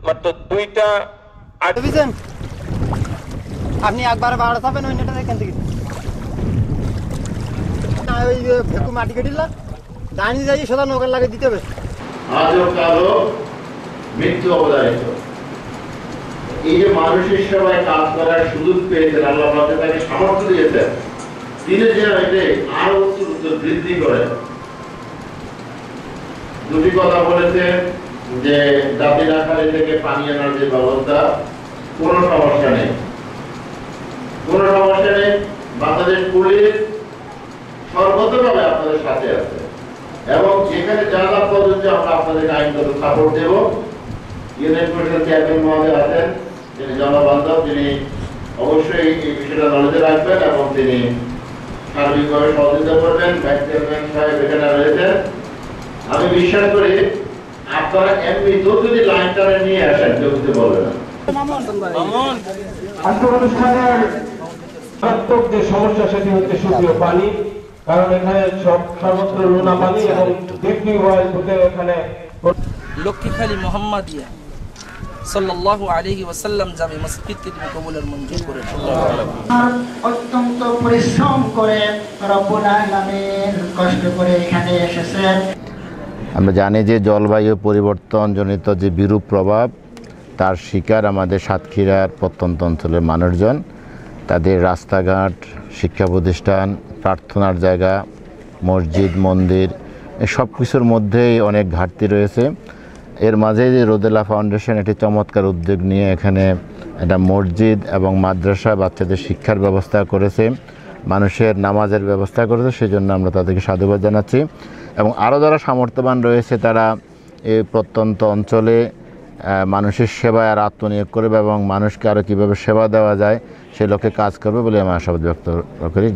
মাত্র 2টা বুঝছেন আপনি একবার বাড়া থাকবেন ওই নেটা এখান থেকে না ওই ভেকু মাটি কেটিলা দাঁড়িয়ে যাই সোজা নৌকার লাগে দিতে হবে আজও কালো মৃত্যু অবধারিত। এই যে মানুষের সেবায় কাজ করার সুযোগ পেয়েছেন, আল্লাহ তাকে সামর্থ্য দিয়েছেন, তিনি যেন এতে আরো উত্তর বৃদ্ধি করেন। দুটি কথা বলেছেন যে জাতির আকারে থেকে পানি আনার যে ব্যবস্থা, কোনো সমস্যা নেই, কোনো সমস্যা নেই। বাংলাদেশ পুলিশ সর্বতভাবে আপনাদের সাথে আছে এবং যেখানে যা যা পদ্ধতি আমরা আপনাদের আইনগত সাপোর্ট দেব। ইউনিয়ন পরিষদ চেয়ারম্যান মহোদয় আছেন, তিনি জনবান্ধব, তিনি অবশ্যই এই বিষয়টা নলেজে রাখবেন এবং তিনি সার্বিকভাবে সহযোগিতা করবেন। ভাইস চেয়ারম্যান সাহেব এখানে রয়েছেন। আমি বিশ্বাস করি আপনারা এমনি যদি লাইনটা নিয়ে আসেন কেউ কিছু বলবে না। আজকের অনুষ্ঠানের মারাত্মক যে সমস্যা সেটি হচ্ছে শুধু পানি, কারণ এখানে সর্বত্র নোনা পানি এবং দীর্ঘ হতে এখানে লক্ষ্মীখালী মোহাম্মদিয়া সাল্লাল্লাহু আলাইহি ওয়াসাল্লাম জামে মসজিদকে তিনি কবুলের মঞ্জুর করেন। অত্যন্ত পরিশ্রম করে রব্বুল আলামিন কষ্ট করে এখানে এসেছেন। আমরা জানি যে জলবায়ু পরিবর্তনজনিত যে বিরূপ প্রভাব, তার শিকার আমাদের সাতক্ষীরার প্রত্যন্ত অঞ্চলের মানুষজন। তাদের রাস্তাঘাট, শিক্ষা প্রতিষ্ঠান, প্রার্থনার জায়গা, মসজিদ, মন্দির, সব কিছুর মধ্যেই অনেক ঘাটতি রয়েছে। এর মাঝে যে রোদেলা ফাউন্ডেশন একটি চমৎকার উদ্যোগ নিয়ে এখানে একটা মসজিদ এবং মাদ্রাসা, বাচ্চাদের শিক্ষার ব্যবস্থা করেছে, মানুষের নামাজের ব্যবস্থা করেছে, সেজন্য আমরা তাদেরকে সাধুবাদ জানাচ্ছি। এবং আরও যারা সামর্থ্যবান রয়েছে তারা এই প্রত্যন্ত অঞ্চলে মানুষের সেবায় আর আত্মনিয়োগ করবে এবং মানুষকে আরও কীভাবে সেবা দেওয়া যায় সে লক্ষ্যে কাজ করবে বলে আমি আশাবাদ ব্যক্ত করি।